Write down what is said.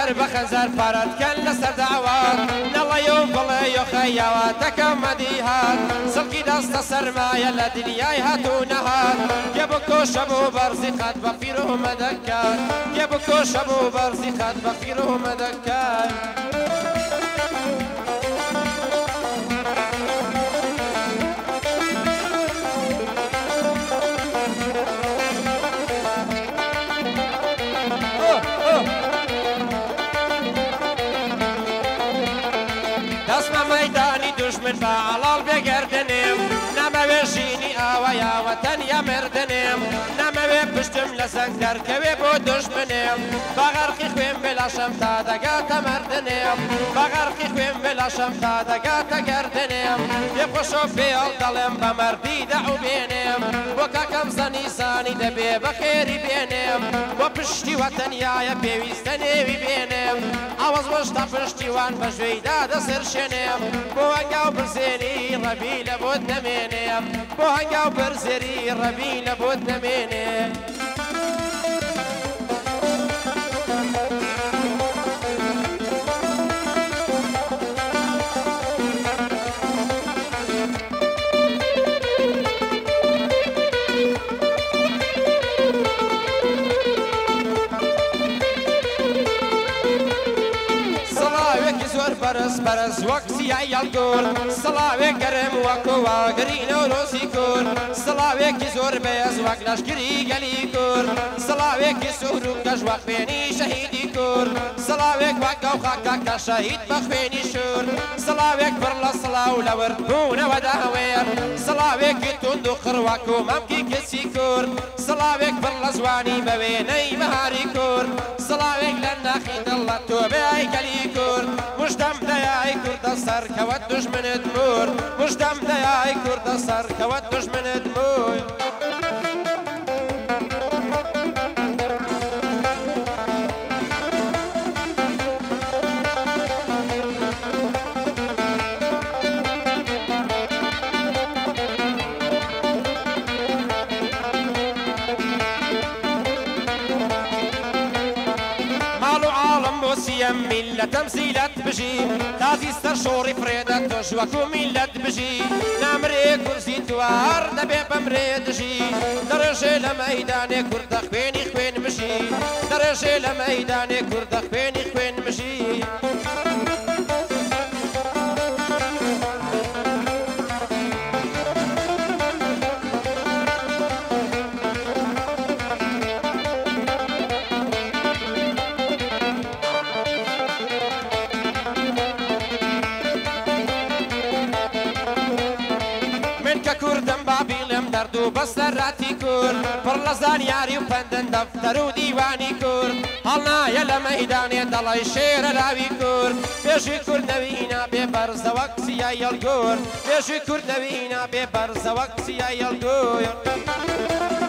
هەر بە خەنجەر پارەتکەن لەسەر داوات نەڵێ و بڵێ و خەیاواتەکە مەدیهات سڵکی دەستە سەرمایە لە دنیای هاتوو نەهات کێ بکۆشە بوو بەرزی قەت بە پیر و مەدەکات کێ بکۆشە بوو بەرزی قەت بە پیر و مەدەکات دەستمە مەیدانی دوژمن بە عەڵاڵ بێگەردنێم نامەوێ ژینی ئاوایاوە تەنیا مردنێم نامەوێ پشتم لە زەنگەرکەوێ بۆ دوژمنێم بە غەرقی خوێن بێلاشەم تا دەگاتە مردنێم بە غەرقی خوێن بێلاشەم تا دەگاتە گەردنێم پێخۆشۆ پێڵ دەڵێم بە مەردی دەعوبێنێم بۆ کاکەم زەنی زانی دەبێ بە خێری بێنێم بۆ پشتی وەتەنیایە پێویستە نێوی بێنێم ئاوەز وەشتا پشتیوان بە ژوێیدا دەسەرشێنێم بۆ هەنگاو برزێری ڕەبی لە بۆت نەمێنێم بۆ هەنگاو برزێری ڕەبی لە بۆت نەمێنێم بەرز بەرز وەک سیای هەڵگۆر سڵاوێک گەرم وەکو واگرینە و نۆسی کور سڵاوێکی زۆر بەهێز وەک لەشکری گەلی کور سڵاوێکی سوور و کەژ وەک خوێنی شەهیدی کور سڵاوێک وەکە و خاکە کە شەهید بە خوێنی شور سڵاوێک پڕ لە سڵاو لە وردبوونەوەدا هەوێر سڵاوێکی توند و قڕ وەکو مەمکی کچی کور سڵاوێک پڕ لە زوانی بە وێنەی بەهاری کور سڵاوێک لە ناخی دڵ لە تۆ بێی گەلی کور مژدەم دەیای کوردە سەرکەوت دوژمنت مور مژدەم دەیای کوردە سەرکەوت دوژمنت مور ملة مزيلت بجي تازي ستر شوري فريدة تشوكو ملت بجي نامري كرسي توار نبي بمريد جي درجة لميداني كرد خويني خوين مشي درجة لميداني كرد خويني خوين مشي دردو بەسەراتی کورد پڕ لە زانیاری و پەندن دەفتەر و دیوانی کورد هەڵنایە لە مەیدانێ دەڵی شێرە لاوی کورد بێژی کورد نەوینا بێ بەرزەوە کسیای هەڵگۆر بێژی کورد نەوینا بێ بەرزەوە کسیای هەڵگۆر